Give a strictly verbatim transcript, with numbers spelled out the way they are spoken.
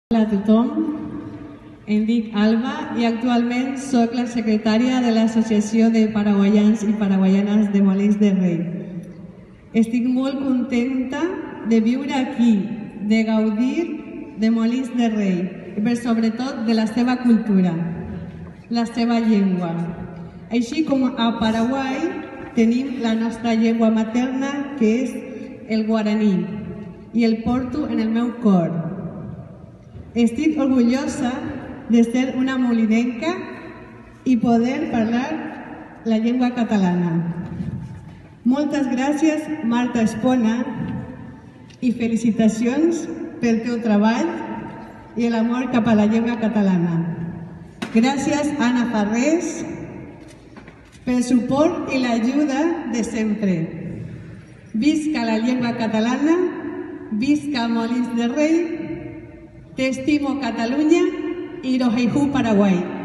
Hola a tothom, em dic Alba i actualment soc la secretària de l'Associació de Paraguaians i Paraguaianes de Molins de Rei. Estic molt contenta de viure aquí, de gaudir de Molins de Rei i per sobretot de la seva cultura, la seva llengua. Així com a Paraguai tenim la nostra llengua materna, que és el guaraní, i el porto en el meu cor. Estic orgullosa de ser una molinenca i poder parlar la llengua catalana. Moltes gràcies, Marta Espona, i felicitacions pel teu treball i l'amor cap a la llengua catalana. Gràcies, Anna Farrés, pel suport i l'ajuda de sempre. Visca la llengua catalana, visca Molins de Rei, t'estimo Catalunya i Roheihu Paraguai.